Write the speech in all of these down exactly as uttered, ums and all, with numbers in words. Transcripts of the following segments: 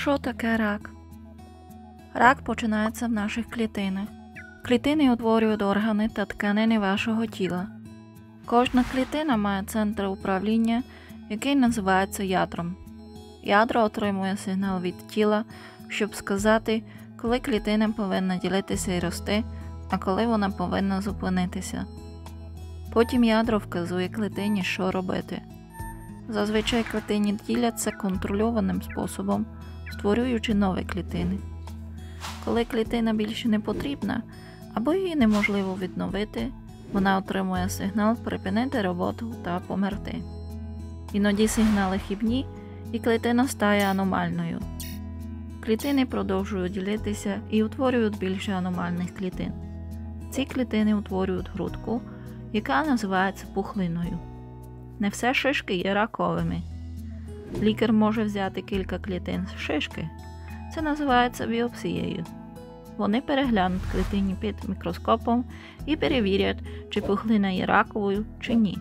Що таке рак? Рак починається в наших клітинах. Клітини утворюють органи та тканини вашого тіла. Кожна клітина має центр управління, який називається ядром. Ядро отримує сигнал від тіла, щоб сказати, коли клітина повинна ділитися і рости, а коли вона повинна зупинитися. Потім ядро вказує клітині, що робити. Зазвичай клітини діляться контрольованим способом, створюючи нові клітини. Коли клітина більше не потрібна, або її неможливо відновити, вона отримує сигнал припинити роботу та померти. Іноді сигнали хибні, і клітина стає аномальною. Клітини продовжують ділитися і утворюють більше аномальних клітин. Ці клітини утворюють грудку, яка називається пухлиною. Не все шишки є раковими. Лікар може взяти кілька клітин з шишки. Це називається біопсією. Вони переглянуть клітини під мікроскопом і перевірять, чи пухлина є раковою, чи ні.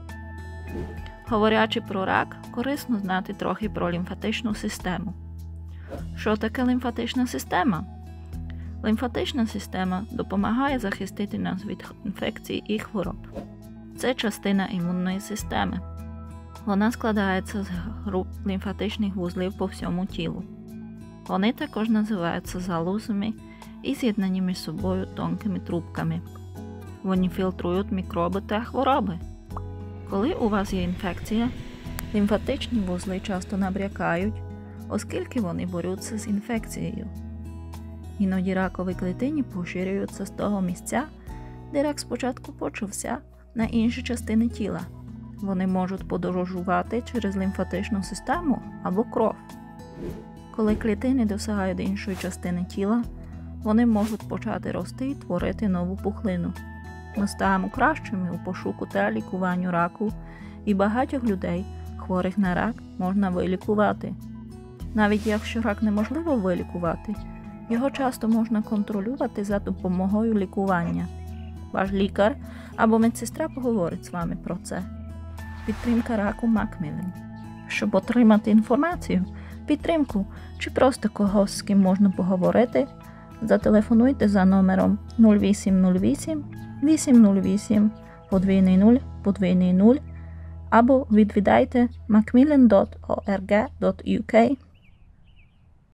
Говорячи про рак, корисно знати трохи про лімфатичну систему. Що таке лімфатична система? Лімфатична система допомагає захистити нас від інфекцій і хвороб. Це частина імунної системи. Вона складається з груп лімфатичних вузлів по всьому тілу. Вони також називаються залозами і з'єднані між собою тонкими трубками. Вони фільтрують мікроби та хвороби. Коли у вас є інфекція, лімфатичні вузли часто набрякають, оскільки вони борються з інфекцією. Іноді ракові клітини поширюються з того місця, де рак спочатку почався, на інші частини тіла. Вони можуть подорожувати через лімфатичну систему або кров. Коли клітини досягають іншої частини тіла, вони можуть почати рости і творити нову пухлину. Ми стаємо кращими у пошуку та лікуванню раку, і багатьох людей, хворих на рак, можна вилікувати. Навіть якщо рак неможливо вилікувати, його часто можна контролювати за допомогою лікування. Ваш лікар або медсестра поговорить з вами про це. Підтримка раку Macmillan. Щоб отримати інформацію, підтримку чи просто когось, з ким можна поговорити, зателефонуйте за номером нуль вісім нуль вісім вісім нуль вісім подвійний нуль подвійний нуль або відвідайте macmillan крапка орг крапка uk